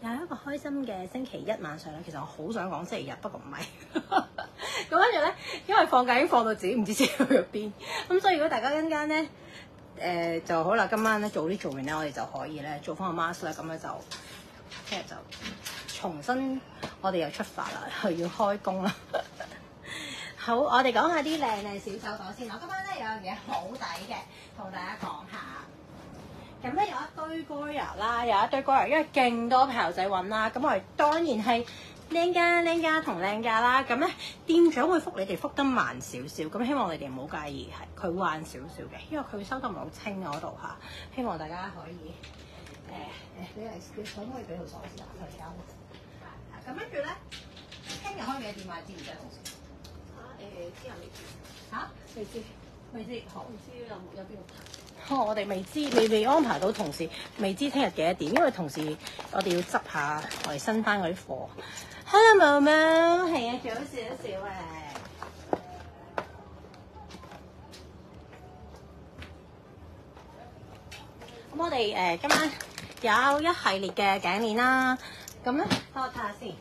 又係一個開心嘅星期一晚上啦。其實我好想講星期日，不過唔係。咁跟住咧，因為放假已經放到自己唔知自己去咗邊，咁所以如果大家陣間咧就好啦，今晚咧早啲做完咧，我哋就可以咧做翻個 mask 啦。咁咧就聽日就重新我哋又出發啦，又要開工啦。好，我哋講下啲靚嘅小手袋先。我今晚咧有樣嘢好抵嘅，同大家講下。咁咧有一堆 Goya 啦，有一堆 Goya，因為勁多朋友仔揾啦。咁我哋當然係靚家同靚價啦。咁咧店長會覆你哋覆得慢少少，咁希望你哋唔好介意，係佢慢少少嘅，因為佢收得唔係好清嗰度嚇。希望大家可以你可唔可以俾條鎖匙啊？佢交咁跟住咧，聽日開幾多點啊？知唔知啊？同事知人未知嚇？未知，好唔知有邊度睇？ 我哋未知，未安排到同事，未知聽日幾多點，因為同事我哋要執下我哋新翻嗰啲貨。Hello， 毛毛，係啊，早少少啊。咁我哋今晚有一系列嘅頸鏈啦，咁咧，等我睇下先。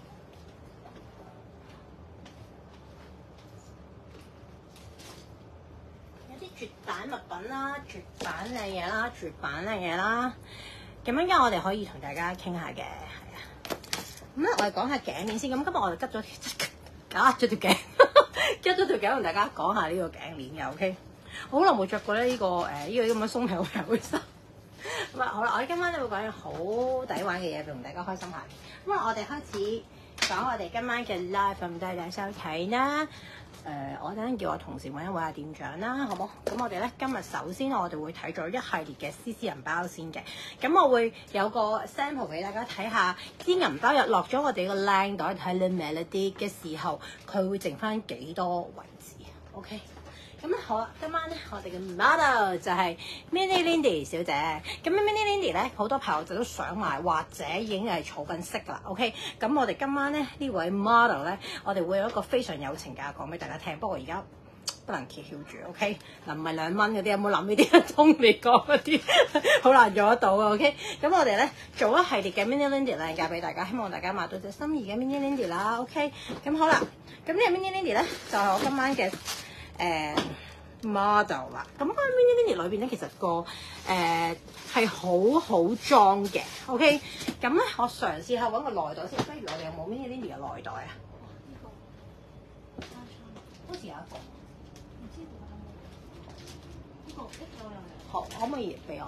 絕版物品啦，絕版嘅嘢啦，絕版嘅嘢啦，咁樣我哋可以同大家傾下嘅，係啊。咁咧我哋講下頸鏈先。咁今日我哋吉咗條頸，吉咗條頸同大家講下呢個頸鏈嘅 ，OK。好耐冇着過咧呢個咁嘅鬆皮好衫。咁啊好啦，我哋今晚咧會講啲好抵玩嘅嘢，同大家開心下。咁啊，我哋開始講我哋今晚嘅 live，咁大家收睇啦。我等陣叫我同事揾一揾下店長啦，好冇？咁我哋咧今日首先我哋會睇咗一系列嘅絲銀包先嘅，咁我會有個 sample 俾大家睇下，啲銀包入落咗我哋個靚袋睇 The Melody 嘅時候，佢會剩翻幾多位置 ？OK。咁咧好啦，今晚咧我哋嘅 model 就係 Mini Lindy 小姐。咁 Mini Lindy 咧好多朋友就都想買，或者已經係儲緊息啦。OK，咁我哋今晚咧呢位 model 咧，我哋會有一個非常友情價講俾大家聽。不過而家不能揭曉住。OK，嗱唔係2蚊嗰啲，有冇諗呢啲通你講嗰啲好難做得到啊。OK，咁我哋咧做一系列嘅 Mini Lindy 靚價俾大家，希望大家買到隻心儀嘅 Mini Lindy 啦。OK，咁好啦，咁呢個 Mini Lindy 咧就係我今晚嘅model 啦，咁個 Mini Lindy 裏邊咧，其實個係好裝嘅 ，OK，咁咧我嘗試下揾個內袋先，不如我哋有冇 Mini Lindy 嘅內袋啊？好似有一個， 唔知呢個有人好，可唔可以俾我？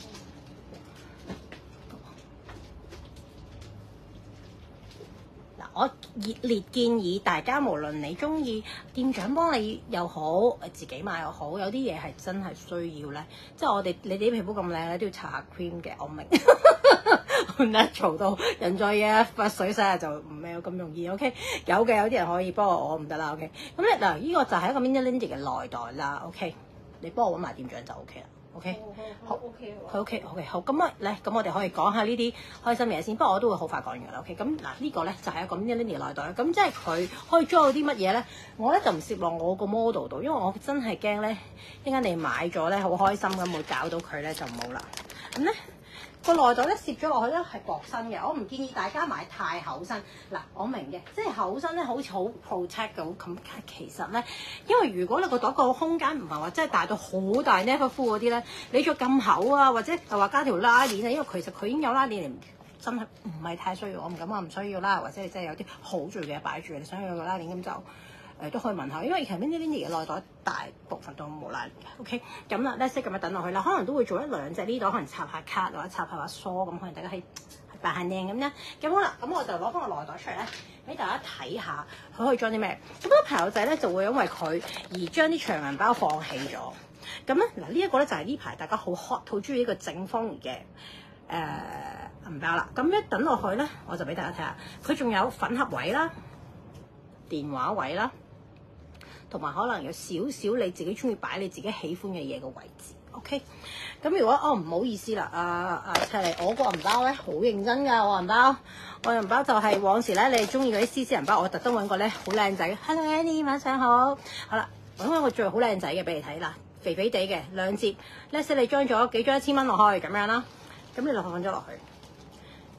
我熱烈建議大家，無論你中意店長幫你又好，自己買又好，有啲嘢係真係需要咧。即係你哋啲皮膚咁靚咧，都要搽下 cream 嘅。我明，好 natural 到人在嘢發水洗下就唔係咁容易。OK， 有啲人可以，不過我唔得啦。OK， 咁咧嗱，呢個就係一個 Mini Lindy 嘅內袋啦。OK， 你幫我揾埋店長就 OK 啦。OK， 好 OK 佢 OK， 好咁啊，咧咁我哋可以講下呢啲開心嘢先，不過我都會好快講完㗎啦。OK， 咁嗱呢個咧就係一個 Mini Lindy 內袋，咁即係佢可以裝到啲乜嘢咧？我咧就唔攝落我個 model 度，因為我真係驚咧，一陣間你買咗咧好開心咁會搞到佢咧就冇啦。咁咧個內袋咧攝咗落去咧係薄身嘅，我唔建議大家買太厚身。嗱，我明嘅，即係厚身咧好似好 protect 嘅，咁其實咧，因為如果你個袋個空間唔係話真係大到好大 never full 嗰啲咧，你着咁厚啊，或者又話加條拉鏈啊，因為其實佢已經有拉鏈，你真係唔係太需要，我唔敢話唔需要啦，或者你真係有啲好重嘅嘢擺住，你想要個拉鏈咁就。都可以問下，因為其實 Mini Lindy 嘅內袋大部分都冇拉鏈嘅 ，OK， 咁啦，let's 咁樣等落去啦，可能都會做1、2隻呢度，可能插下卡或者插下梳咁，可能大家係扮下靚咁咧。咁好啦，咁我就攞翻個內袋出嚟咧，俾大家睇下佢可以裝啲咩。咁好多朋友仔咧就會因為佢而將啲長銀包放棄咗。咁咧嗱，呢一個咧就係呢排大家好 hot 好中意呢個正方形嘅銀包啦。咁一等落去咧，我就俾大家睇下，佢仲有粉盒位啦、電話位啦。同埋可能有少少你自己中意擺你自己喜歡嘅嘢嘅位置 ，OK。咁如果唔好意思啦，齊嚟我個銀包咧好認真㗎，我銀包就係往時咧你哋中意嗰啲絲銀包，我特登揾個咧好靚仔嘅 ，Hello Annie 晚上好，好啦，揾個最好靚仔嘅俾你睇啦，肥肥地嘅2折，let's say 你裝咗幾張1000蚊落去咁樣啦，咁你就放咗落去。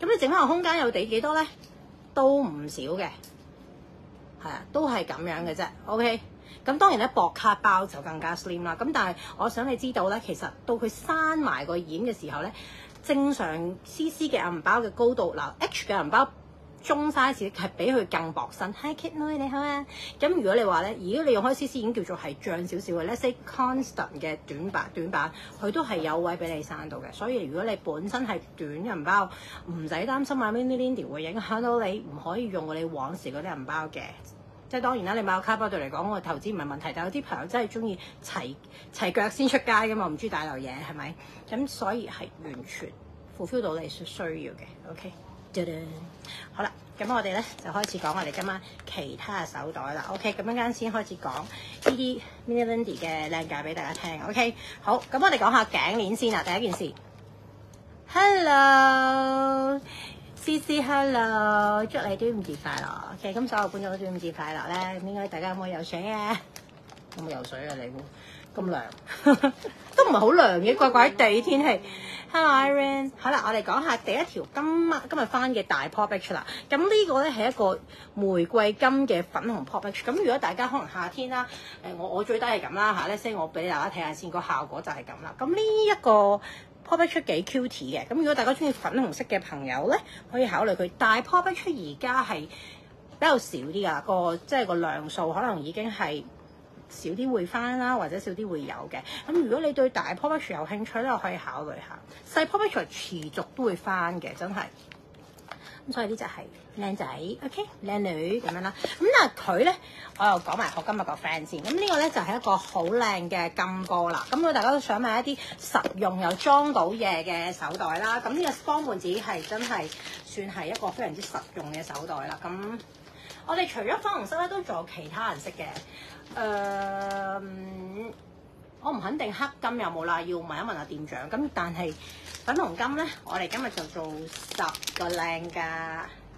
咁你整翻個空間有幾多咧？都唔少嘅，係啊，都係咁樣嘅啫。OK， 咁當然咧薄卡包就更加 slim 啦。咁但係我想你知道咧，其實到佢閂埋個掩嘅時候咧，正常 CC 嘅銀包嘅高度嗱 H 嘅銀包。中 size 係比佢更薄身。Hi Kit 妹你好啊！咁如果你話咧，如果你用開 CC 已經叫做係脹少少嘅 ，let's say constant 嘅短版，佢都係有位俾你閂到嘅。所以如果你本身係短銀包，唔使擔心啊 mini Lindy 會影響到你，唔可以用你往時嗰啲銀包嘅。即係當然啦，你買個卡包對嚟講，我投資唔係問題，但有啲朋友真係中意齊腳先出街㗎嘛，唔中意帶漏嘢係咪？咁所以係完全 fulfill 到你需要嘅。OK。好啦，咁我哋咧就開始講我哋今晚其他嘅手袋啦。OK， 咁陣間先開始講呢啲 Mini Lindy 嘅靚價俾大家聽。OK， 好，咁我哋講下頸鏈先啦。第一件事 ，Hello，CC Hello， 祝你端午節快樂。OK， 咁所有觀眾都端午節快樂咧。應該大家有冇游水啊？有冇游水啊？你咁涼都唔係好涼嘅，怪怪地天氣。Hello Irene， 好啦，我哋講下第一條今日翻嘅大 pop H 啦。咁呢個咧係一個玫瑰金嘅粉紅 pop H。咁如果大家可能夏天啦，我最低係咁啦嚇咧，先我俾大家睇下先，個效果就係咁啦。咁呢一個 pop H 幾 cute 嘅。咁如果大家中意粉紅色嘅朋友咧，可以考慮佢。大 pop H 而家係比較少啲噶，即係個量數可能已經係少啲會翻啦，或者少啲會有嘅。咁如果你對大 pop H 有興趣咧，我可以考慮下。細 pop H 持續都會翻嘅，真係。咁所以呢就係靚仔 ，OK， 靚女咁樣啦。咁但係佢咧，我又講埋我今日個 friend 先。咁呢個咧就係一個好靚嘅金波啦。咁大家都想買一啲實用又裝到嘢嘅手袋啦。咁呢個方罐子係真係算係一個非常之實用嘅手袋啦。咁我哋除咗粉紅色咧，都仲有其他顏色嘅。我唔肯定黑金有冇啦，要問一問阿店長。咁但係粉紅金咧，我哋今日就做10個靚㗎。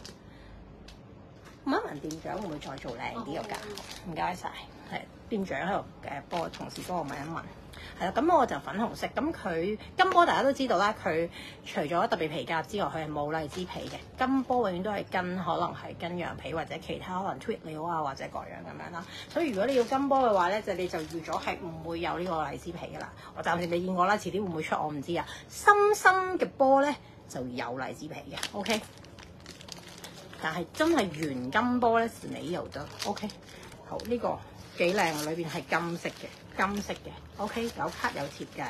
問一問店長會唔會再做靚啲個價？唔該晒，係店長喺度幫我同事幫我問一問。係啦，咁我就粉紅色。咁佢金波大家都知道啦，佢除咗特別皮革之外，佢係冇荔枝皮嘅。金波永遠都係可能係跟羊皮或者其他可能 tweed 料啊或者各樣咁樣啦。所以如果你要金波嘅話咧，你就預咗係唔會有呢個荔枝皮噶啦。我暫時未見過啦，遲啲會唔會出我唔知啊。深深嘅波咧就有荔枝皮嘅 ，OK。但係真係原金波咧是你有得 ，OK。好，呢個幾靚，裏邊係金色嘅。OK， 有卡有貼嘅。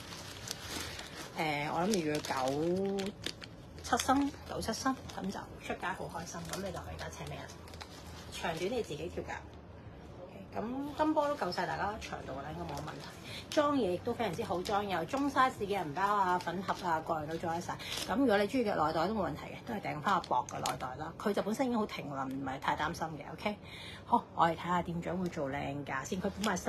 我諗住要97心，咁就出街好開心。咁你就可以架請咩人？長短你自己調㗎。OK，咁金波都夠晒大家長度啦，應該冇問題。裝嘢亦都非常之好裝，有中 size 嘅銀包啊、粉盒啊，各樣都裝得晒。咁如果你中意嘅內袋都冇問題嘅，都係訂翻個薄嘅內袋啦。佢就本身已經好停啦，唔係太擔心嘅。OK。好，我哋睇下店長會做靚價先。佢本賣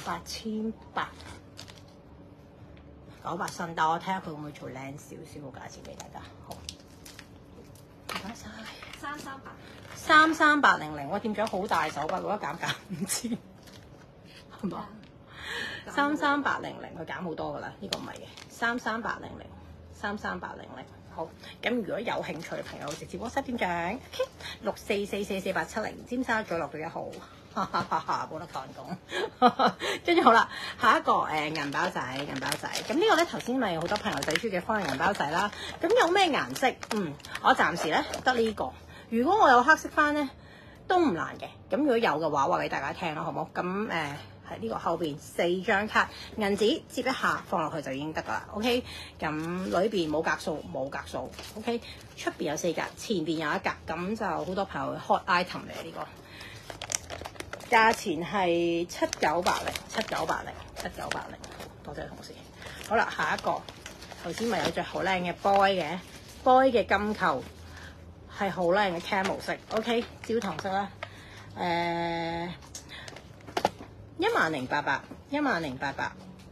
38,800，900新，但我睇下佢會唔會做靚少少個價錢俾大家。好，唔該晒。33800，我店長好大手筆，如果減5000，係嘛？33800，佢減好多噶啦，呢個唔係嘅。33800。好，咁如果有興趣嘅朋友，直接 WhatsApp 店長 ，644444870，尖沙咀落到1號，冇得講。跟住好啦，下一個銀包仔，咁呢個咧頭先咪好多朋友仔中意嘅方形銀包仔啦。咁有咩顏色？我暫時咧得呢個。如果我有黑色翻咧，都唔難嘅。咁如果有嘅話，話俾大家聽咯，好冇？咁喺呢個後邊4張卡，銀紙接一下放落去就已經得噶啦。OK， 咁裏邊冇格數。OK， 出邊有4格，前邊有1格，咁就好多朋友 hot item 嚟呢個。價錢係7980，多謝同事。好啦，下一個頭先咪有隻好靚嘅 boy 嘅金扣，係好靚嘅 camel 色。OK， 焦糖色啦。10,800。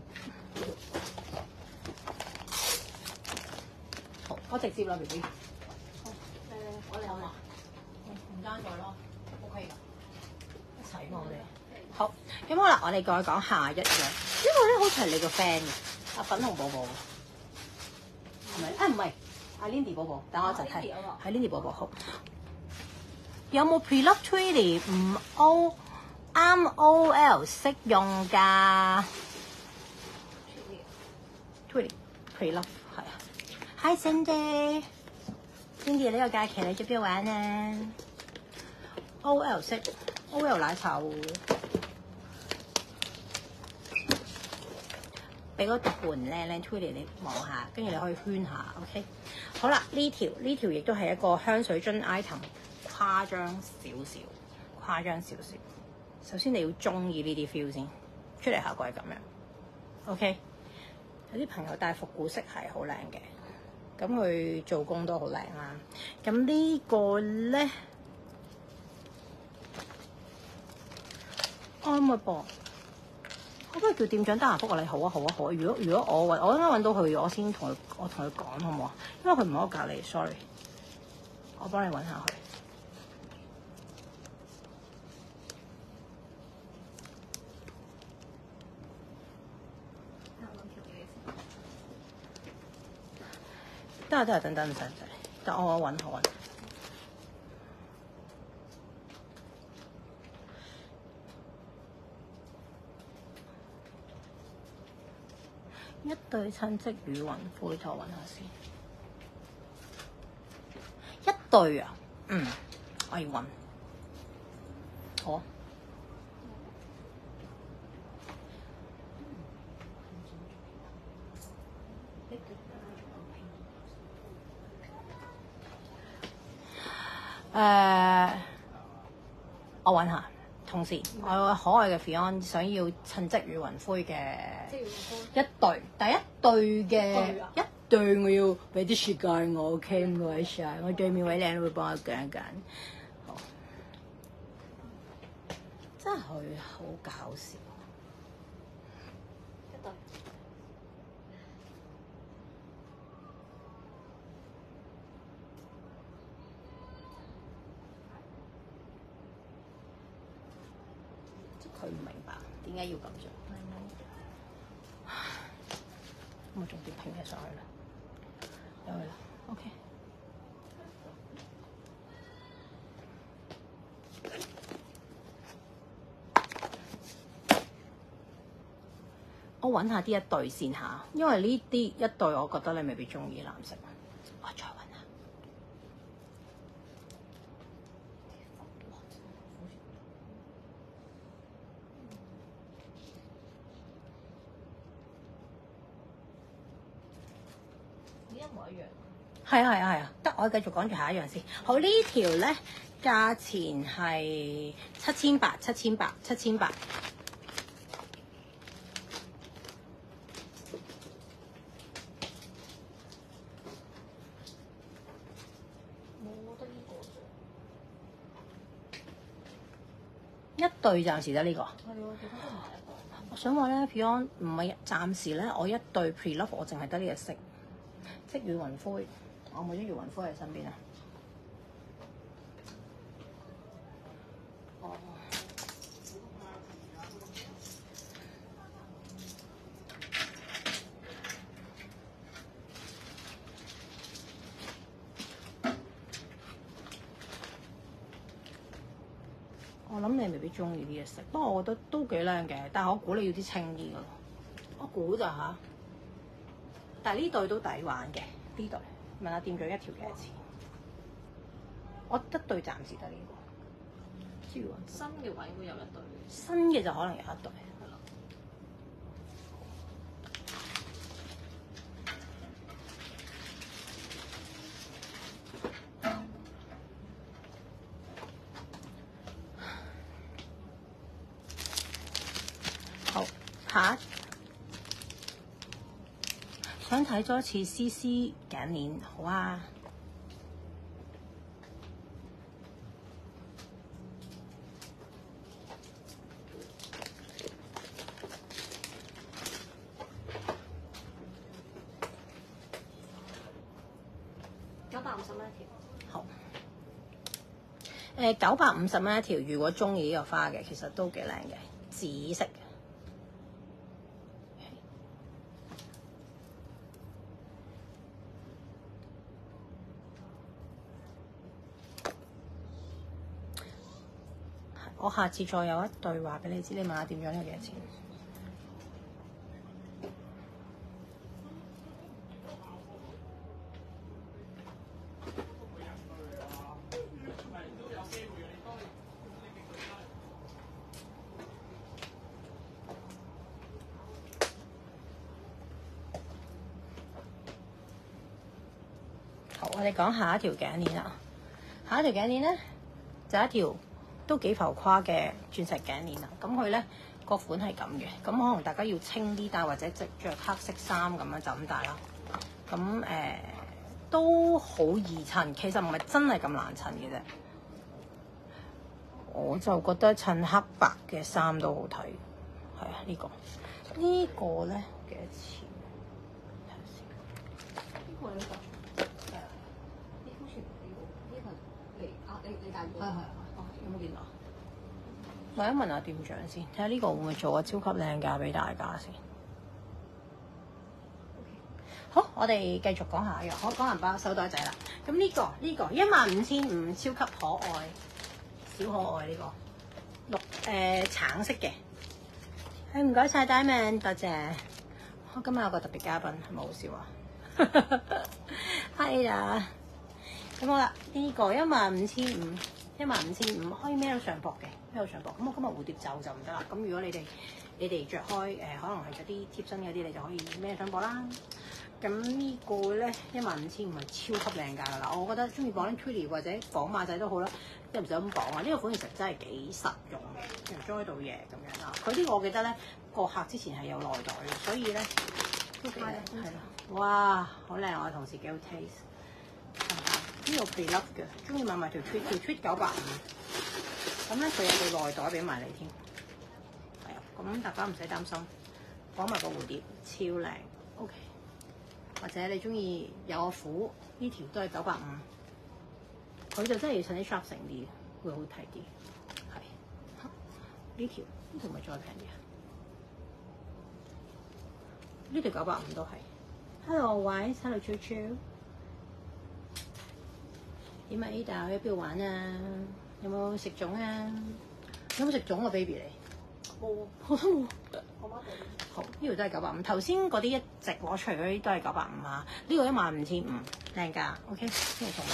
好，我直接啦 BB。好，我哋好嘛？唔單咗咯 ，OK 㗎，一齊嘛我哋。好，咁好啦，我哋再講下一樣。呢個咧好似係你個 friend 嘅，阿粉紅寶寶，係咪？唔係， 係 Lindy 寶寶，等我一陣睇 Lindy 嗰個。 係 Lindy 寶寶好。有冇 Pre-Love Tweedy 唔 O 啱 OL 適用㗎？Tweedy Pre-Love 係啊。Hi Cindy，Cindy 呢個假期你去邊度玩啊？OL 色 OL 奶茶喎，俾嗰盤靚靚 Tweedy 你望下，跟住你可以圈下 ，OK？ 好啦，呢條亦都係一個香水樽 item， 誇張少少。首先你要中意呢啲 feel 先，出嚟效果係咁樣，OK？ 有啲朋友戴復古色係好靚嘅，咁佢做工都好靚啦。咁呢個咧啱啊噃，我都係叫店長得閒覆我你好啊。如果我啱啱揾到佢，我先同佢講好唔好啊？因為佢唔喺我隔離 ，sorry， 我幫你揾下佢。得，等唔使，等我揾。一對親戚與雲灰，我揾下先。一對啊，我要揾。好啊。我揾下，同時我有個可愛嘅 Fion 想要襯積與雲灰嘅一對，第一對嘅一對我要俾啲雪蓋我 ，OK 唔該晒，我對面位靚會幫我揀一揀，好，真係佢好搞笑， 一對。 佢唔明白點解要咁做，咁我仲要拼嘢上去啦，有去啦 ，OK。我揾下啲一對先嚇，因為呢啲一對我覺得你未必中意藍色，我再揾下。 一模一樣。 係啊，得我繼續講住下一樣先。好，呢條咧價錢係7800。 冇得呢個啫。 一對暫時得呢個。 係喎，其他都唔係一個。 我想話咧 ，Beyond 唔係暫時咧，我一對 Pre-Love 我淨係得呢隻色，積雨雲灰，我冇咗雨雲灰喺身邊啊。哦。我諗你未必中意呢隻色，不過我覺得都幾靚嘅。但係我估你要啲清啲嘅咯，我估咋嚇？但係呢對都抵玩嘅，呢對問下店長一條幾多錢？我一對暫時得呢個。新嘅位會有一對。 新嘅就可能有一對。係咯。好，下想睇多次 CC 頸鏈，好啊。 950蚊一條。 好。950蚊一條，如果中意呢個花嘅，其實都幾靚嘅，紫色。 我下次再有一對話俾你知，你問下店長有幾多錢？好，我哋講下一條頸鏈啦。下一條頸鏈咧就一條都幾浮誇嘅鑽石頸鏈啦。咁佢咧個款係咁嘅，咁可能大家要清啲戴，或者着黑色衫咁樣就咁戴啦。咁都好易襯，其實唔係真係咁難襯嘅啫。我就覺得襯黑白嘅衫都好睇，係啊呢個呢個咧幾多錢？睇下先。 呢個有特係啊，呢好似呢個嚟啊！你大過係哦，有冇見到？問一問下店長先，睇下呢個會唔會做個超級靚價俾大家先。好，我哋繼續講下嘅，我講銀包手袋仔啦。咁呢個15,500超級可愛，小可愛呢個橙色嘅。唔該晒 Diamond，多謝。我今日有個特別嘉賓，係咪好笑啊？係啊。咁好啦，呢個15,500，可以孭到上膊嘅，孭到上膊。咁我今日蝴蝶袖就唔得啦。咁如果你哋着開可能係嗰啲貼身嗰啲，你就可以孭上膊啦。咁呢個咧15,500係超級靚價㗎啦。我覺得中意綁 Twilly 或者綁馬仔都好啦，即係唔使咁綁啊。呢個款其實真係幾實用嘅，又裝到嘢咁樣啦。佢呢個我記得咧個客之前係有內袋嘅，所以咧都幾靚，係啦。哇，好靚！我同事幾好 taste。呢個被笠嘅，中意買埋條 tweed 950。咁咧佢有個內袋俾埋你添，係啊。咁大家唔使擔心，綁埋個蝴蝶超靚 ，OK。或者你中意有個虎，呢條都係950，佢就真係要襯啲 sharp 成啲，會好睇啲。係呢條咪再平啲啊？呢條950都係。Hello Wise，Hello 超超。點啊 Ada 去邊度玩啊？有冇食粽啊？有冇食粽啊 baby 你？ 冇， 我都冇。 我媽俾。 好，呢條都係950。頭先嗰啲一直攞出嚟嗰啲都係950啊。呢個15,500靚價。OK， 呢條同你。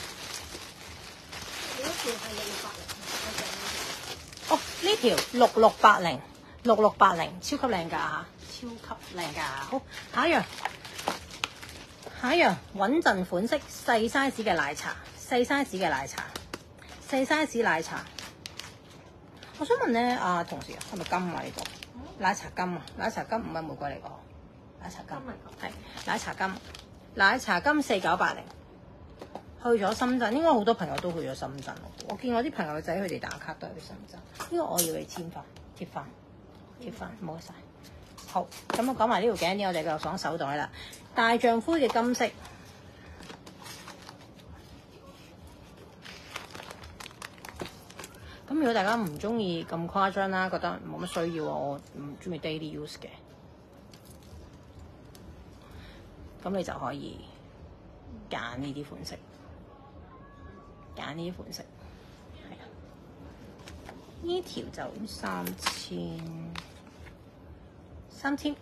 你嗰條係680， 哦，呢條6680，超級靚價嚇，超級靚價。好，下一樣穩陣款式細 size 嘅奶茶，細 size 奶茶。我想問咧，同事係咪金啊？呢個奶茶金啊？奶茶金唔係玫瑰嚟個，奶茶金係奶茶金4980，去咗深圳，應該好多朋友都去咗深圳。我見我啲朋友仔佢哋打卡都係去深圳。呢個我要你貼翻，唔該晒。好，咁我講埋呢條頸鏈，我哋繼續講手袋啦。大丈夫嘅金色。咁如果大家唔中意咁誇張啦，覺得冇乜需要，我唔中意 daily use 嘅，咁你就可以揀呢啲款式，係啊，呢條就3,500，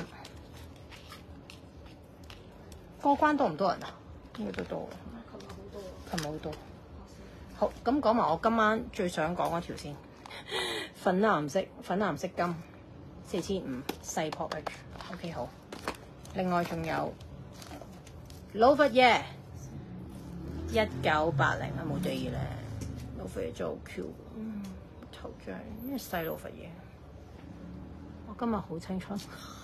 過關多唔多人啊？應該都多。琴日好多。好，咁講埋我今晚最想講嗰條先，粉藍色金4,500細 pop H，OK 好。另外仲有 Louvre 1980啊，冇地咧 ，Louvre 做 Q， 頭像呢個細 Louvre，我今日好青春，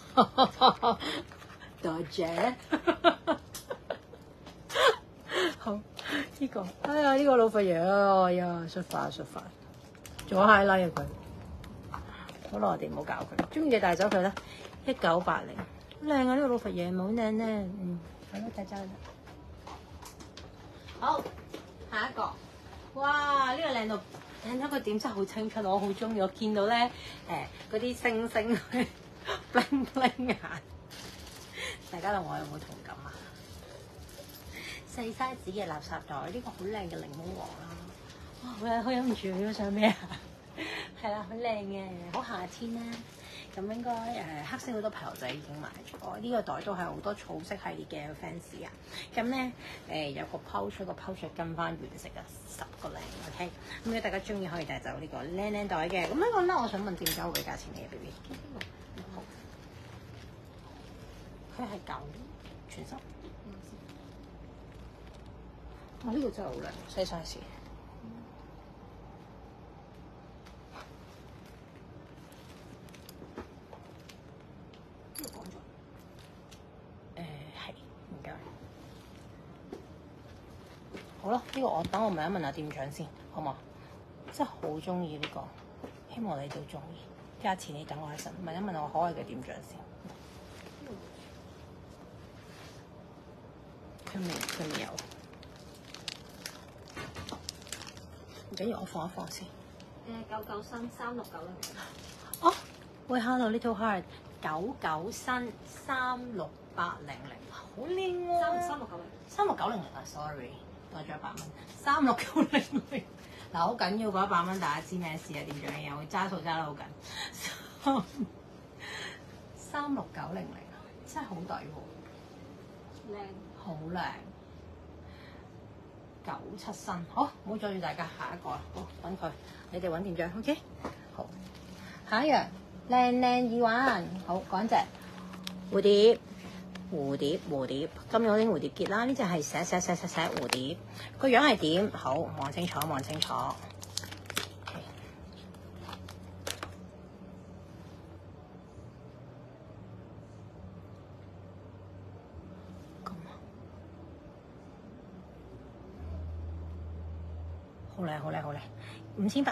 多謝。好呢個，哎呀呢個老佛爺啊，哎呀xuất發，做 highlight 啊佢，好啦我哋唔好搞佢，中意嘅帶走佢啦，1980，好靚啊呢個老佛爺，冇靚咧，好啦帶走啦。好，下一個，哇呢個靚到，你睇個點真係好青春，我好中意，我見到咧嗰啲星星 bling bling 眼，大家同我有冇同感啊？細 size 嘅垃圾袋，呢個好靚嘅檸檬黃啦，哇！我忍唔住，我想咩啊？ 係啦，好靚嘅，好夏天啦。咁應該黑色好多朋友仔已經買咗，呢個袋都係好多草色系列嘅 fans 啊。咁咧有個 pouch，個 pouch 跟翻原色啊，10個零 OK。咁如果大家中意可以帶走呢個靚靚袋嘅。咁呢個咧，我想問點解會價錢嘅 BB？好，佢係舊全新。哦，呢個真係好靚，細 size。呢個講咗。係，唔該。好啦，呢個我等我問一問下店長先，好嘛？真係好中意呢個，希望你都中意。價錢你等我一陣，問一問我可愛嘅店長先。佢未有。唔緊要，我放一放先。 99新3690。 哦，喂 ，Hello Little Heart， 99新36800，好靚喎。3690啊 ，sorry， 多咗100蚊。36900，嗱好緊要嗰100蚊，大家知咩事啊？店長嘅我揸數揸得好緊。36900啊，真係好抵喎。 靚。 好靚。97新，好，唔好阻住大家，下一個啊，好揾佢，你哋揾店長 ，OK， 好，下一樣靚耳環，好講隻蝴蝶，今日我拎蝴蝶結啦，呢隻係寫蝴蝶，個樣係點？好，望清楚，好靚，5800。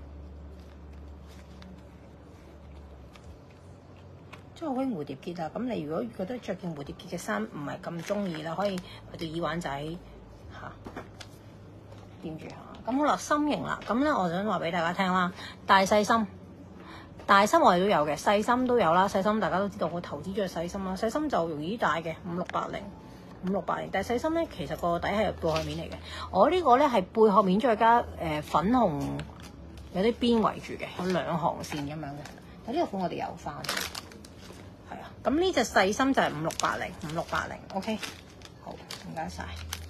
即係好興蝴蝶結啊！咁你如果覺得着件蝴蝶結嘅衫唔係咁中意啦，可以去對耳環仔嚇掂住下。咁好啦，心形啦。咁咧，我想話俾大家聽啦，大細心我哋都有嘅，細心都有啦。細心大家都知道，我投資咗係細心啦。細心就容易大嘅5680，但係細心咧其實個底係背殼面嚟嘅。我呢個咧係背殼面再加粉紅有啲邊圍住嘅，有2行線咁樣嘅。但呢個款我哋有翻。係啊，咁呢隻細心就係5680 ，OK， 好，唔該晒。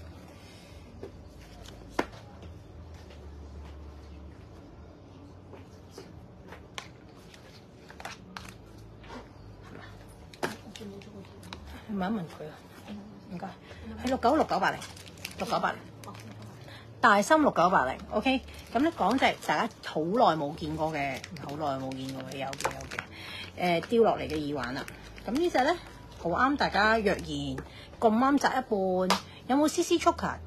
問一問佢啊，唔該，係6980，大心6980 ，OK， 咁咧講隻大家好耐冇見過嘅，有嘅，掉落嚟嘅耳環啦。咁呢隻咧好啱大家若然咁啱摘一半，有冇 CC Choker？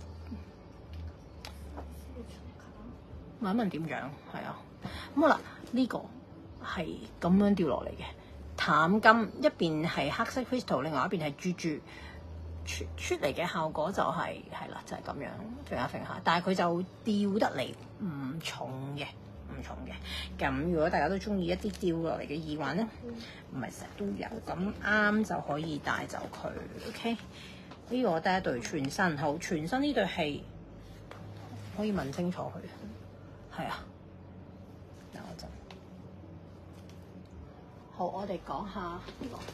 問一問點樣？係啊，咁好啦，呢個係咁樣掉落嚟嘅。淡金一邊係黑色 crystal， 另外一邊係珠珠出嚟嘅效果就係啦，就係咁樣揈下揈下，但係佢就掉得嚟唔重嘅。咁如果大家都中意一啲掉落嚟嘅耳環咧，唔係成日都有，咁啱就可以帶走佢。OK， 呢個我得一對全身，好全身呢對係可以問清楚佢，係啊，嗱我就。好，我哋講下呢個。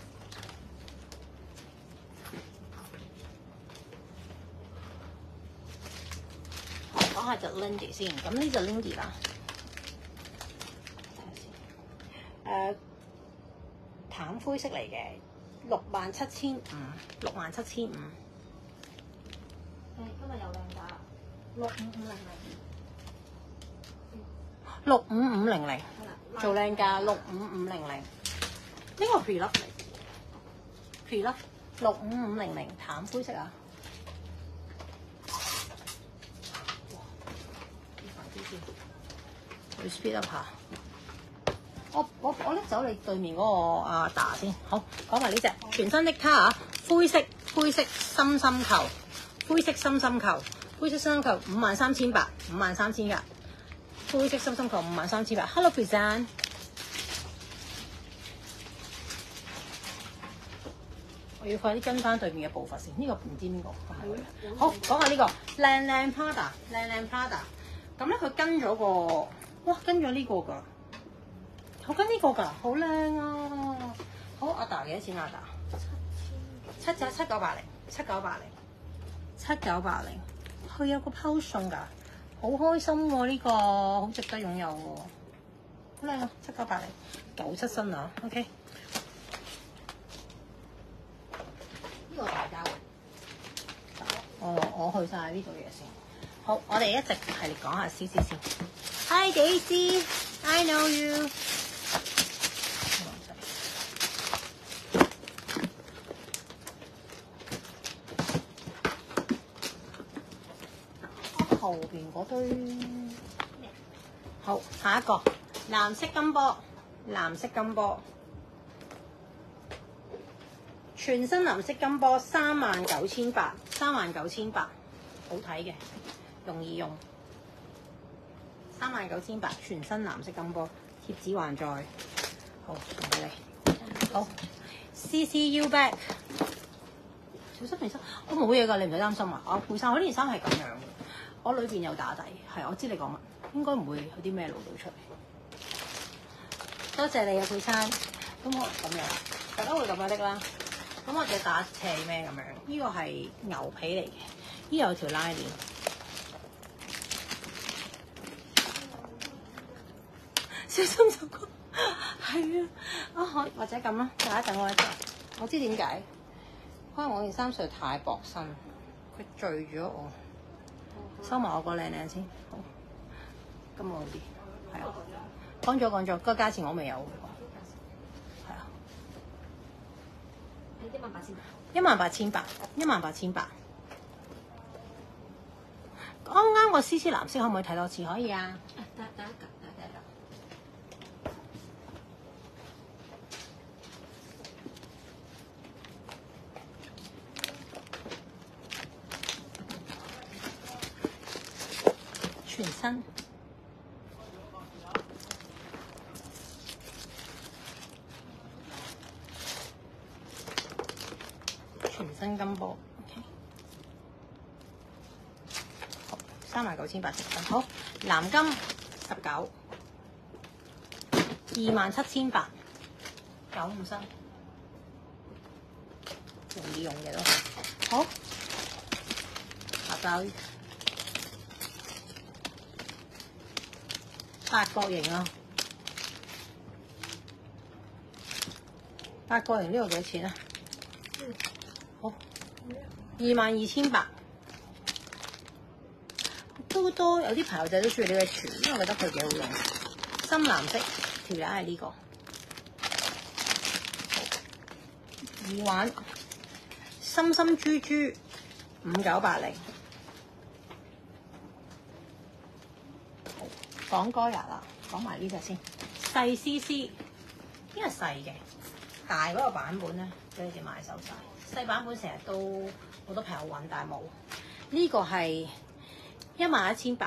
講下隻 Lindy 先，咁呢隻 Lindy 啦，睇下先。淡灰色嚟嘅，67500。 今日有靚價 65500，做靚價65500。呢個 pre-love 嚟 ，pre-love 65500，淡灰色啊！要 speed up 下。我拎走你對面嗰個阿達先。好，講埋呢隻全新的卡啊，灰色深深球，灰色深深球53800，灰色深深球53800。Hello Present。我要快啲跟翻對面嘅步伐先，呢、這個唔知邊個。好，講下呢、這個靚 Prada，咁咧佢跟咗個，哇，跟咗呢個㗎， 好緊呢個㗎，好靚啊！好，阿達幾多錢啊？阿達7980，佢有個 post 送㗎，好開心喎！呢個好值得擁有喎，好靚啊！7980，97新啊，OK。呢個大家我去晒呢度嘢先。好，我哋一直係講下 CC 先。Hi Daisy，I know you。後邊嗰堆。好，下一個藍色金波，全新藍色金波39,800，好睇嘅，容易用。39,800全新藍色金波，貼紙還在。好，送俾你。好 ，CCU bag， 小心件衫，我冇嘢㗎，你唔使擔心啊。我配衫，我呢件衫係咁樣嘅，我裏邊有打底，係我知你講乜，應該唔會有啲咩露到出嚟。多謝你啊，配衫。咁我咁樣，大家會咁樣的啦。咁我就打斜咩咁樣？呢個係牛皮嚟嘅，呢有條拉鏈。小心手骨，係啊，或者咁啦，大家等我一陣。我知點解，可能我件衫實在太薄身，佢聚咗我。收埋我個靚靚先，好，咁好啲，係啊，講咗，個價錢我未有喎，係啊，18,800，啱啱個絲絲藍色可唔可以睇多次？可以啊。 得一格。 全新，金波 ，OK， 好，39,800成分，好，藍金19，27,800，95新，容易用嘅都好，下包。八角形啊，八角形呢個幾多錢啊？好，22,800，都多有啲朋友仔都中意呢個全，因為我覺得佢幾好用。深藍色條帶係呢個耳環，深深珠珠5980。講歌日啦，講埋呢隻先。細 CC 呢個細嘅，大嗰個版本咧俾你哋買手晒。細版本成日都好多朋友揾，但係冇。呢個係11,800。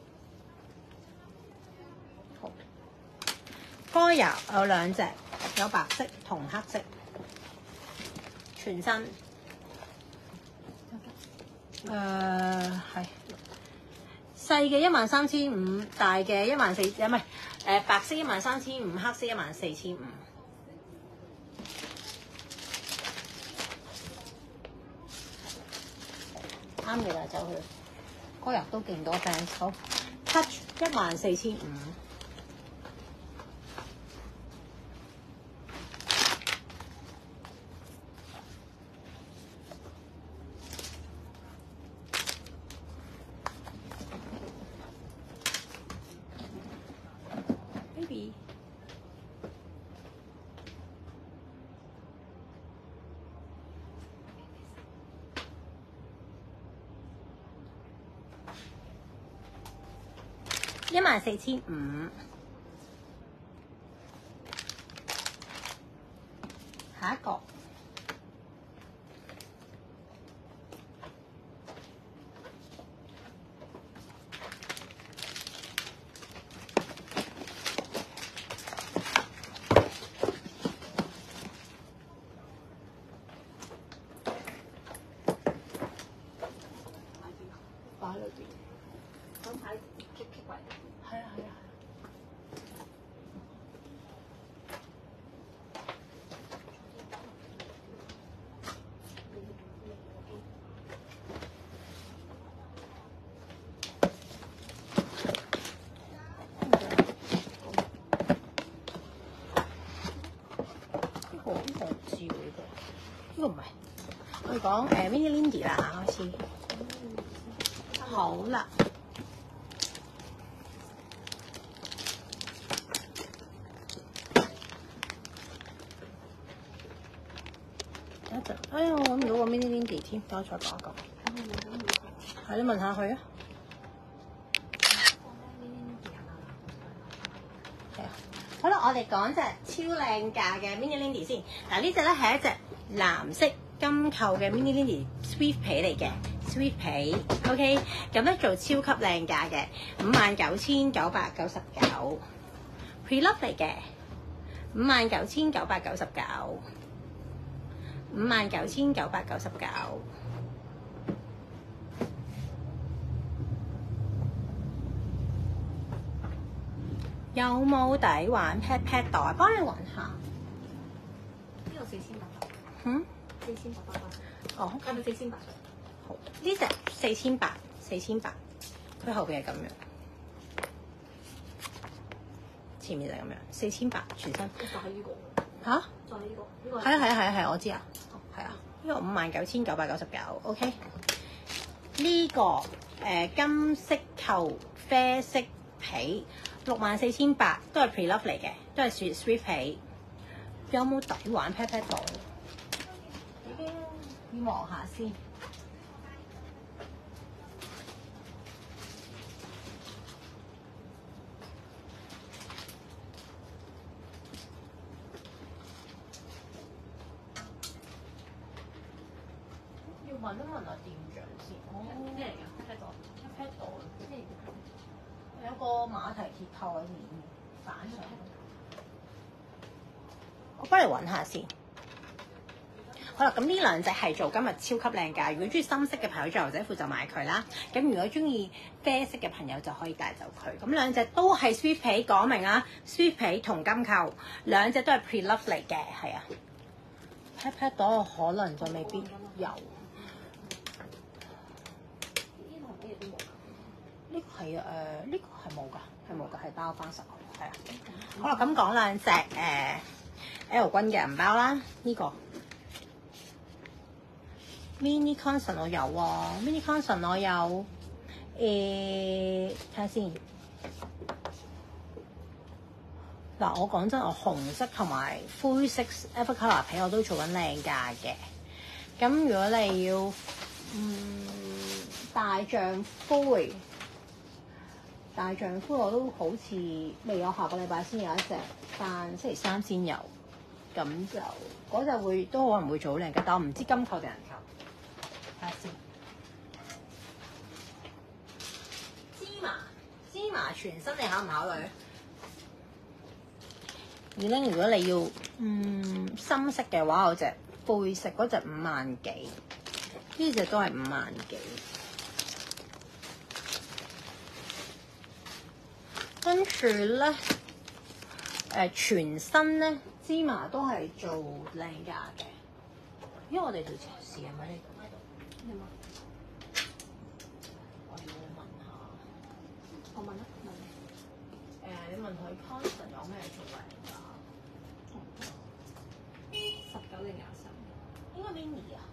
好，歌日有兩隻，有白色同黑色，全新。係。細嘅13,500，大嘅14,000，唔係白色13,500，黑色14,500。啱嘅啦，走去嗰日都勁多 fans。好 ，Touch 14,500。14,500，下一個擺喺裏邊，咁睇棘棘位。係啊。 講Mini Lindy 啦嚇，開始。好啦。一陣，哎呀，我揾唔到個 Mini Lindy 添，等我再講一講。係你問下佢啊。係啊，好啦，我哋講隻超靚價嘅 Mini Lindy 先。嗱，呢隻咧係一隻藍色金扣嘅 Mini Lindy Swift 皮嚟嘅 ，Swift 皮 ，OK， 咁咧做超級靚價嘅，59,999 Pre-Love 嚟嘅，59,999。59,999，有冇抵玩 pat pat 袋？幫你揾下。 呢個4,800， 嗯 ，4,800， 哦， 係咪4,800？ 好，呢隻4,800，佢後邊係咁樣，前面就係咁樣，4,800全身。 就係呢個。 嚇？ 就係呢個，呢個。 係啊，我知啊。係啊，呢個59,999 ，OK。呢個金色扣啡色皮64,800，都係 Pre-Love 嚟嘅，都係 Swift 皮。有冇抵玩 pat pat 袋？要望下先。問一問啊店長先。哦， 咩嚟㗎？pat 袋。 pat 袋咩嚟㗎？ 有個馬蹄鐵扣喺面，反上。我幫你揾下先。好啦，咁呢兩隻係做今日超級靚價。如果中意深色嘅朋友着牛仔褲就買佢啦。咁如果中意啡色嘅朋友就可以帶走佢。咁兩隻都係 Swift 皮，講明啊 ，Swift 皮同金扣，兩隻都係 Pre-Love 嚟嘅，係啊。pat pat 袋可能就未必有。呢個係呢個係冇㗎，係包翻實佢，係啊。好啦，咁講兩隻L 君嘅銀包啦，呢個 Mini Concern 我有啊，Mini Concern 我有睇下先。嗱，我講真，我紅色同埋灰色 Evercolor 皮我都做緊靚價嘅。咁如果你要大象灰。大丈夫我都好似未有，下個禮拜先有一隻，但星期三先有，咁就嗰隻會都可能會做好靚嘅，但我唔知金扣定銀扣，睇下先。芝麻全身你考唔考慮？而咧，如果你要深色嘅話，有隻貝色嗰隻5萬幾，呢隻都係5萬幾。跟住咧，全身咧芝麻都係做靚價嘅，因為我哋做試係咪呢度？ 有冇？ 我要問下。 我問啦， 你問佢 Constant 有咩做靚價 19定23？ 應該 Mini 啊。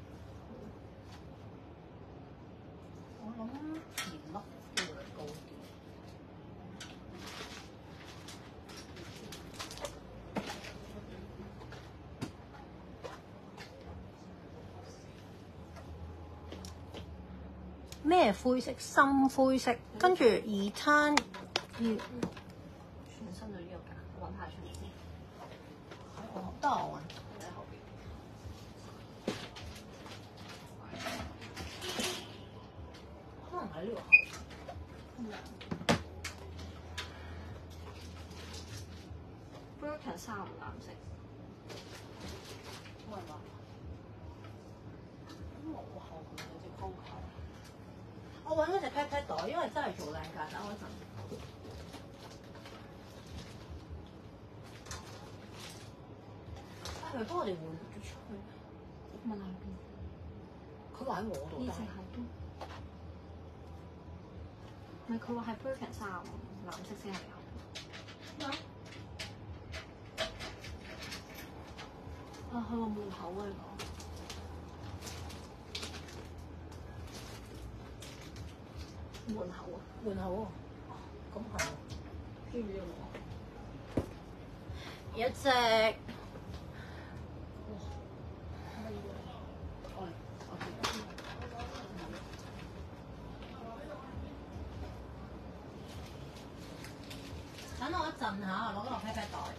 我諗Pre-Love會高啲。咩灰色？深灰色，跟住2攤全身就呢個價，我揾下出嚟先。 得我揾喺後邊。 可能喺呢個後邊。 Birkin 3藍色。 冇啊！冇後邊有隻高扣。我揾嗰隻 pat pat 袋，因為真係做靚價，等我一陣。係咪幫我哋換咗出去？ 問下邊？ 佢話喺我度。 呢隻係都。唔係佢話係 Birkin 3藍色先係有。 咩？ 啊，佢話門口啊！ 門口啊， 門口喎，咁係喎。 知唔知有冇啊？ 有一隻，等我一陣下，攞個落 pat pat 袋。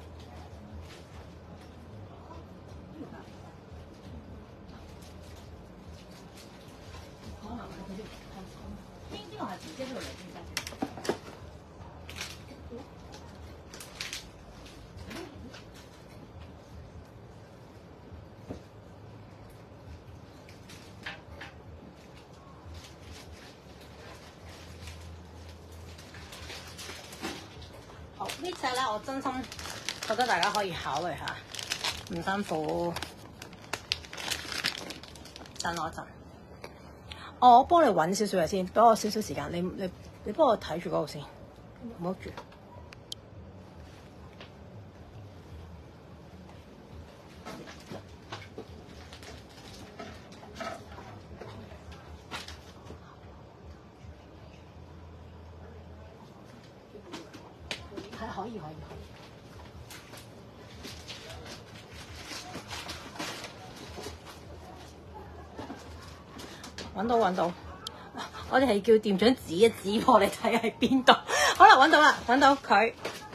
可能佢呢個係唔知邊度嚟先得。好，呢隻咧，我真心覺得大家可以考慮下，唔辛苦。等我一陣，我幫你揾少少嘢先，俾我少少時間。你幫我睇住嗰度先，唔好住。係可以。揾到，我哋係叫店長指一指我哋睇喺邊度。好啦，揾到佢，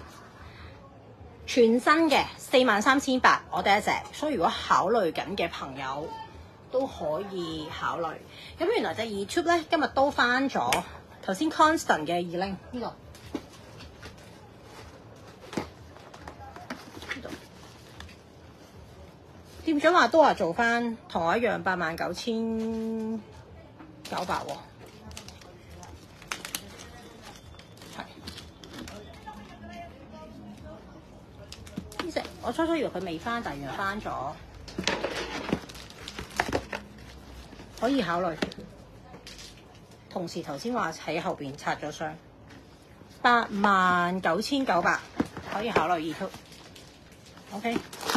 全新嘅43,800，我第一隻，所以如果考慮緊嘅朋友都可以考慮。咁原來隻 YouTube 咧今日都翻咗，頭先 Constant 嘅2零呢個。店長話都話做翻同我一樣89,900喎，係呢隻我初以為佢未翻，但原來翻咗，可以考慮。同時頭先話喺後邊拆咗箱，89,900可以考慮2Q。OK。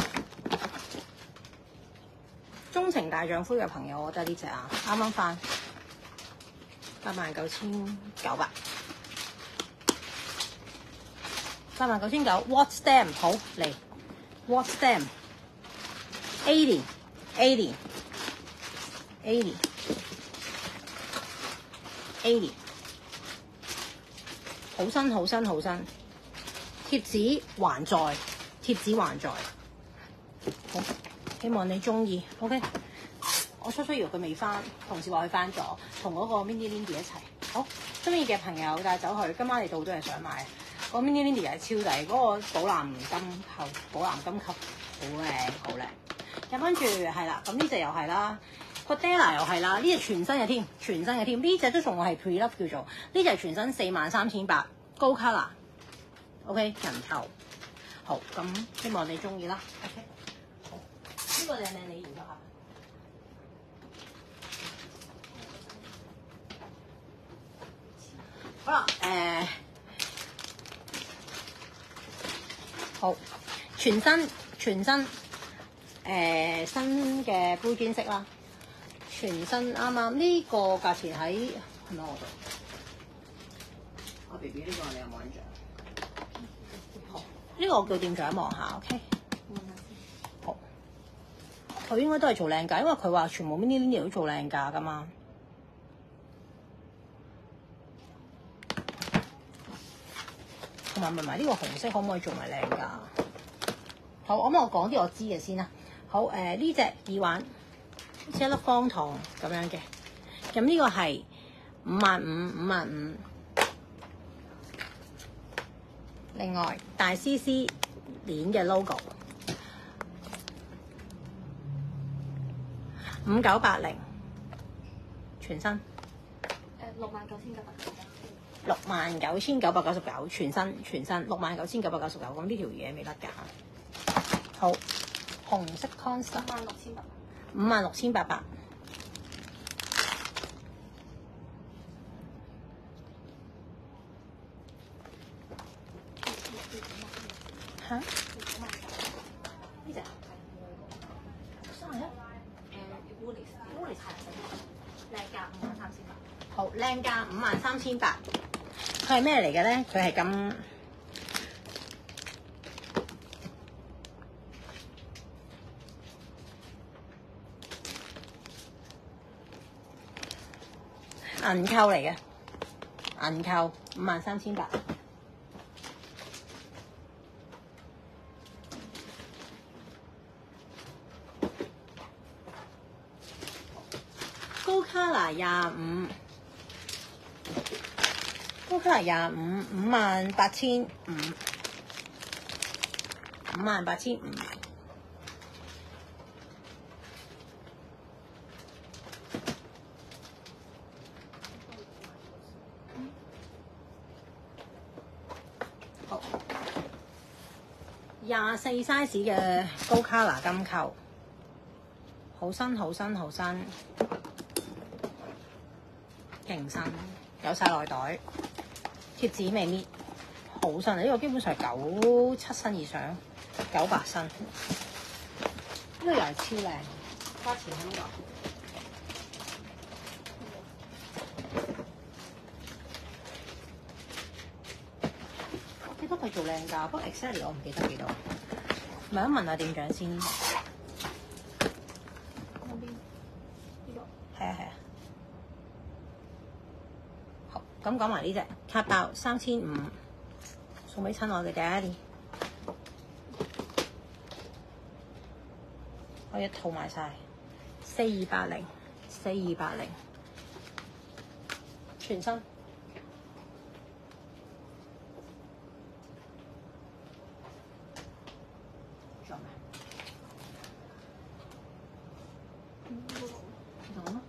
鍾情大丈夫嘅朋友，我覺得呢隻啊，啱啱翻89,900，89,900 What's them 好嚟 What's them Alien 好新，貼紙還在，好。希望你中意 ，OK。我初以為佢未翻，同事話佢翻咗，同嗰個 Mini Lindy 一齊。好，中意嘅朋友帶走佢。今晚嚟到好多人想買，個 Mini Lindy 係超抵，嗰、個寶藍金扣，好靚。咁跟住係啦，咁呢隻又係啦，個 Della 又係啦，呢隻全新嘅添，呢隻都仲係 Pre-Love 叫做，呢隻係全新43,800高 color，OK 人頭。好，咁希望你中意啦 ，OK。呢個靚你研究下。好啦，好，全新，新嘅杯磚色啦，全新啱呢個價錢喺係咪我度？我 BB 呢個你有冇印象？好，呢個我叫店長望下 ，OK。佢應該都係做靚價，因為佢話全部 Mini Lindy 都做靚價㗎嘛。同埋問埋呢個紅色可唔可以做埋靚價？好，咁我講啲我知嘅先啦。好，呢隻耳環，好似一粒方糖咁樣嘅。咁呢個係55,000。另外大 CC 鏈嘅 logo。5980全新，69,999全新69,999，咁呢條嘢未得㗎。好，紅色 Concept 56,800，嚇？呢隻烏尼斯靚價53,800。 好靚價53,800，佢係咩嚟嘅咧？佢係咁銀扣嚟嘅，銀扣53,800。高卡拿25，高卡拿25 58,500， 58,500。好，24 size 嘅高卡拿金扣，好新好新好新。勁新，有晒內袋，貼紙未搣，好新啊！呢個基本上係97新以上，98新，呢個又係超靚，價錢喺呢度。我記得佢做靚價，不過 exactly 我唔記得幾多。問一問下店長先。 嗰邊呢個係啊係啊。咁講埋呢隻卡包3,500，送俾親我嘅爹哋，我一套買晒4280，全新。仲有咩？仲有嗎？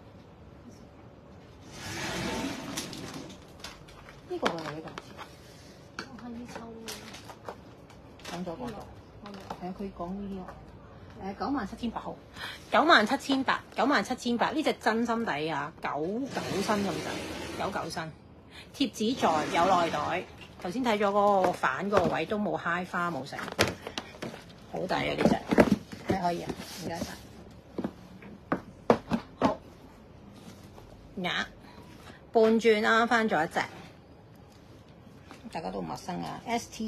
呢個係咪呢個？ 我係要抽講咗講咗， 我咪係啊，佢講呢啲咯。97,800號，97,800， 97,800呢隻真心底啊，99新咁滯，99新，貼紙在有內袋。頭先睇咗嗰個反嗰個位都冇揩花冇成，好抵啊呢隻，你可以啊，唔該晒。好，額半轉啱翻咗一隻。大家都唔陌生啊 ，ST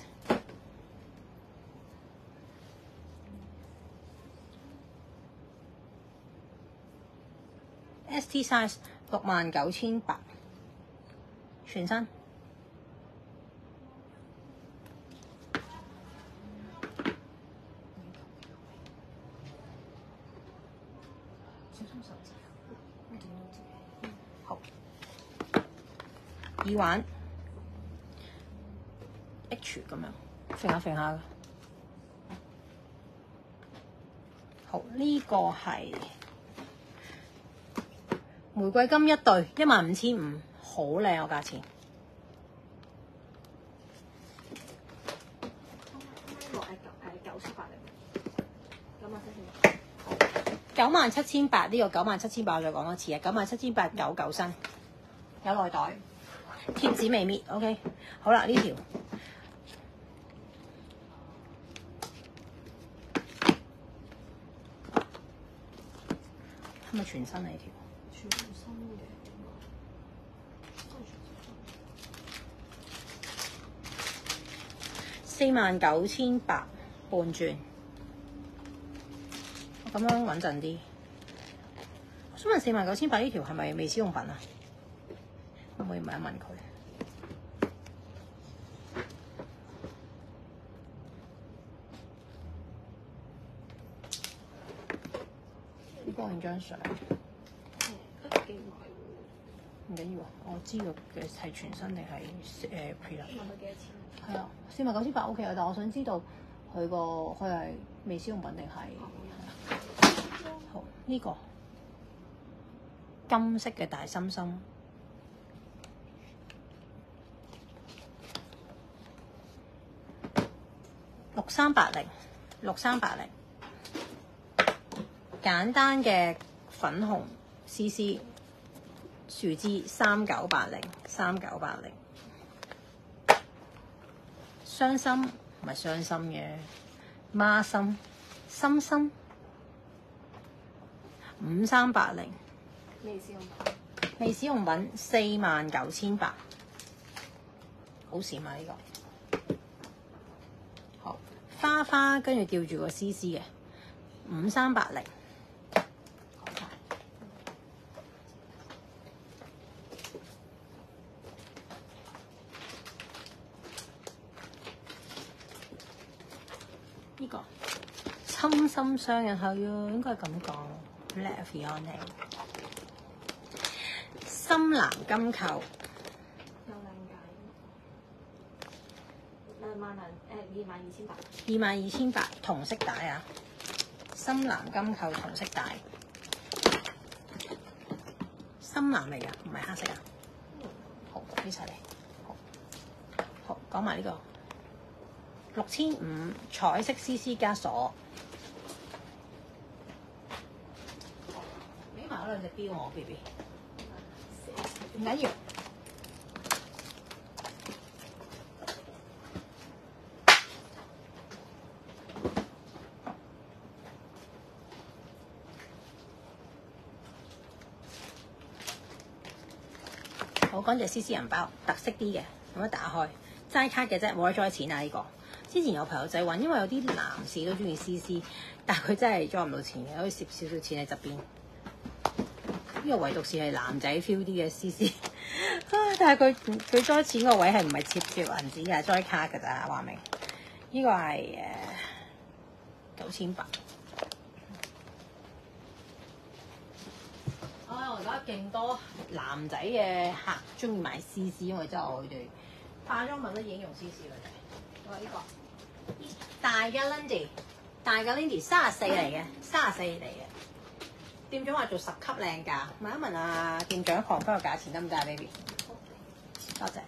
size。ST size 69,800，全新。好，耳環 H 咁樣，揈下揈下。好，呢、個係玫瑰金一對，15,500，好靚個價錢。97,800呢個97,800，我再講多次啊，97,800 99新，有內袋，貼紙未搣 ，OK。好啦，呢條係咪全新啊？呢條全部新嘅， 49,800半轉，咁樣穩陣啲。我想問49,800呢條係咪微小用品啊？可唔可以問一問佢？你幫我影張相。 幾買唔緊要啊，我知道嘅係全新定係pre 啦。 問佢幾多錢？ 係啊，49,800 OK 啊，但我想知道佢係微小用品定係好呢、個金色嘅大心心。6380，簡單嘅粉紅CC 樹枝3980，傷心唔係傷心嘅，孖心心心5380， 微笑用品， 未使用品49,800，好閃啊呢個。好，花花跟住吊住個絲絲嘅5380。呢個深深相印係啊，應該係咁講。Let Fiona 深藍金扣有靚價22,800。 22,800同色帶啊，深藍金扣同色帶，深藍嚟㗎，唔係黑色啊。好，呢齊嚟，好，講埋呢個6500彩色絲絲加鎖。俾埋嗰兩隻錶我 ，B B， 唔緊要。好，講隻絲絲銀包，特色啲嘅，咁樣打開，齋卡嘅啫，冇得再錢啊呢個。之前有朋友仔揾，因為有啲男士都中意絲絲，但係佢真係裝唔到錢嘅，可以攝少少錢喺側邊。呢個唯獨是係男仔 feel 啲嘅絲絲，但係佢裝錢個位係唔係貼住銀紙㗎，裝卡㗎咋，話明。呢個係9,800。我而家勁多男仔嘅客中意買絲絲，因為真係我哋化妝品都已經用絲絲啦。我話呢個大嘅 Lindy， 大嘅 Lindy 34嚟嘅，34嚟嘅。店長話做10級靚價，問一問啊店長行翻個價錢得唔得啊 ，baby？ 多謝。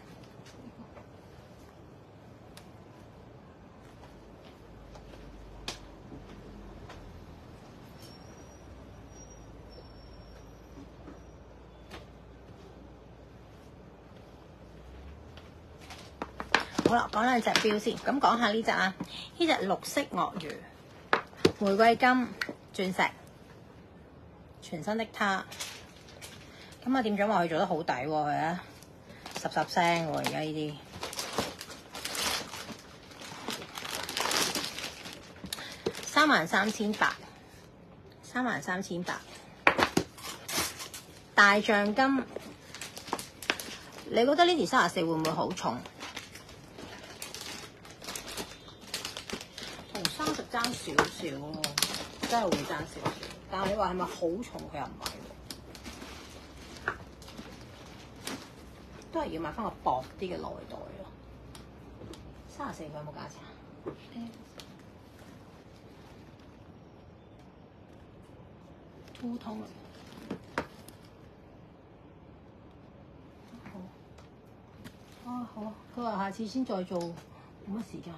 好啦，講兩隻錶先，咁講下呢隻啊，呢隻綠色鱷魚，玫瑰金鑽石。全新的他，咁啊店長話佢做得好抵喎，佢啊10聲喎，而家呢啲33,800，大象金，你覺得呢條34會唔會好重？同30爭少少喎，真係會爭少少。但係你話係咪好重？佢又唔係喎，都係要買翻個薄啲嘅內袋咯。34佢有冇價錢啊？Two tone 好啊好啊，佢話下次先再做，冇乜時間。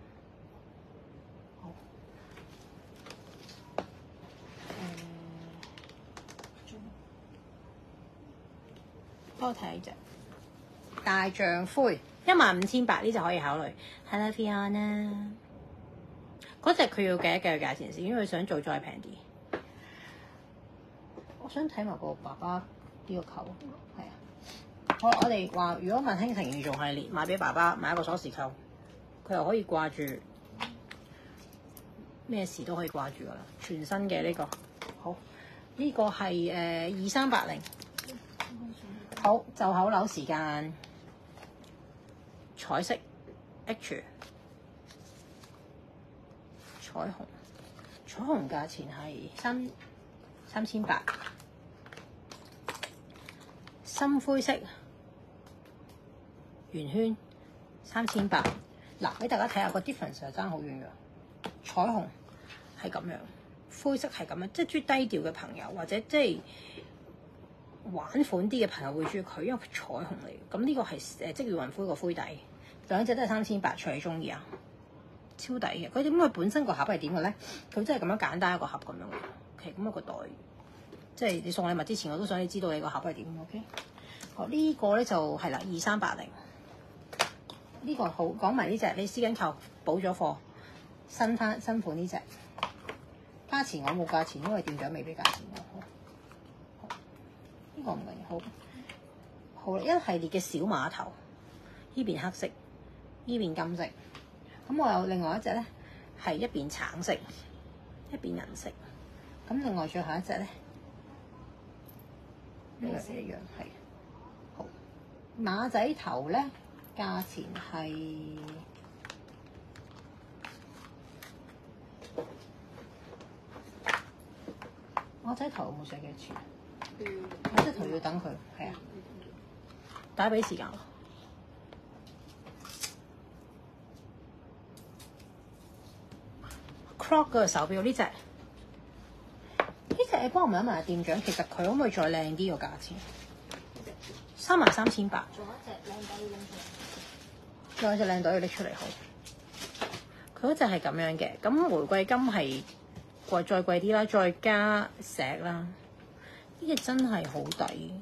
幫我睇呢隻大象灰15,800，呢隻可以考慮。Hello Fiona， 嗰隻佢要計一計個價錢先，因為佢想做再平啲。我想睇埋個爸爸呢個扣，係啊。我哋話如果問興成要做系列，買俾爸爸買一個鎖匙扣，佢又可以掛住咩事都可以掛住噶啦。全新嘅呢個好，呢個係2380。好，就口樓時間，彩色 H， 彩虹價錢係3,800，深灰色圓圈3,800。嗱，俾大家睇下個 difference 係爭好遠㗎，彩虹係咁樣，灰色係咁樣，即係中意低調嘅朋友或者即係玩款啲嘅朋友會中意佢，因為佢彩虹嚟嘅。咁呢個係積月雲灰個灰底，兩隻都係3,800，隨你中意啊，超抵嘅。佢本身個盒係點嘅咧？佢真係咁樣簡單一個盒咁樣嘅。OK， 咁個袋，即係你送禮物之前，我都想你知道你個盒係點。OK， 好，呢個咧就係啦，2380。呢個好，講埋呢隻，你絲巾扣補咗貨，新款呢隻，價錢我冇價錢，因為店長未俾價錢我。呢呢個唔緊要，好啦，一系列嘅小碼頭，呢邊黑色，呢邊金色。咁我有另外一隻咧，係一邊橙色，一邊銀色。咁另外最後一隻咧，呢個一樣係。好，馬仔頭咧，價錢係馬仔頭有冇寫幾多錢？馬仔頭要等佢，係啊，打俾時間咯。Croc 嗰個手錶呢隻你幫我問一問阿店長，其實佢可唔可以再靚啲個價錢？33,800。 仲有一隻靚袋要拎出嚟。 仲有隻靚袋要拎出嚟好。佢嗰隻係咁樣嘅，咁玫瑰金係貴再貴啲啦，再加石啦。呢隻真係好抵。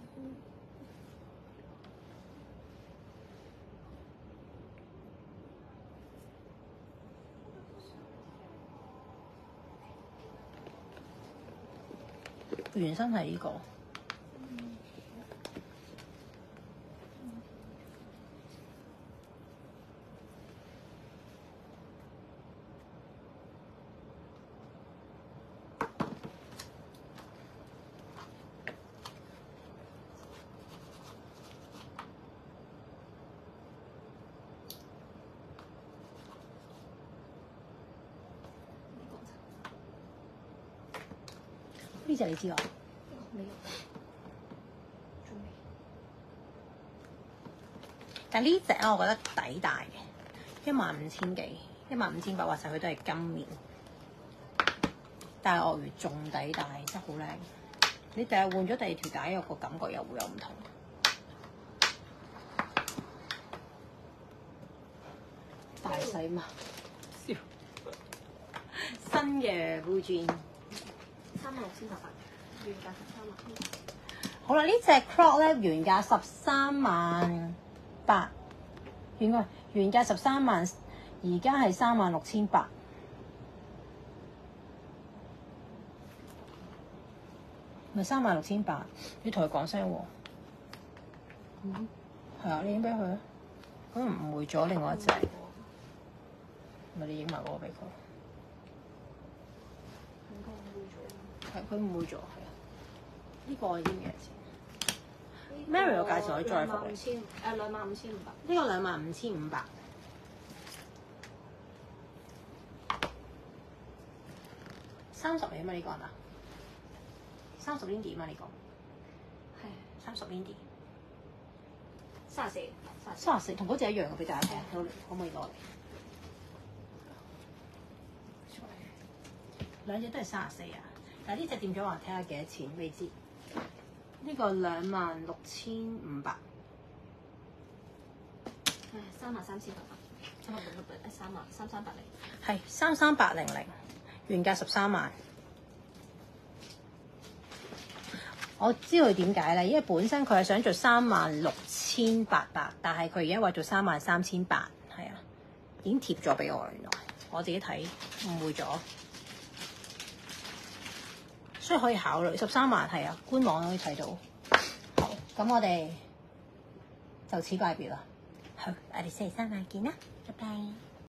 原身係呢個，呢隻你知我？ 未有，仲未。 但呢隻咧，我覺得抵大嘅，15,000幾，15,800話晒佢都係金面，但係鱷魚仲抵大，真係好靚。你第日換咗第二條帶，有個感覺又會有唔同。大細嘛，笑。新嘅 Blue Jean。 36,800，原價13萬。 好啦，呢隻 Croc 咧原價13,800，原價13萬，而家係36,800。咪36,800，你同佢講聲喎。係啊，你影俾佢啊。咁誤會咗另外一隻，咪你影埋嗰個俾佢。係佢誤會咗，係啊。呢個我知幾多錢？Mary 個價錢可以再復你。 25,500。 呢個25,500。30年嘛呢個係嘛？30年點啊呢個？係30年點？34，同嗰隻一樣嘅，俾大家睇下，可唔可以攞嚟？兩隻都係34啊！但係呢隻店長話睇下幾多錢，未知。呢個26,500。 33,800， 係33800，原價13萬。我知佢點解咧，因為本身佢係想做36,800，但係佢而家話做33,800，係啊，已經貼咗俾我。原來我自己睇誤會咗，所以可以考慮13萬係啊，官網可以睇到。好，咁我哋就此告別啦。好，我哋星期三晚見啦，拜拜。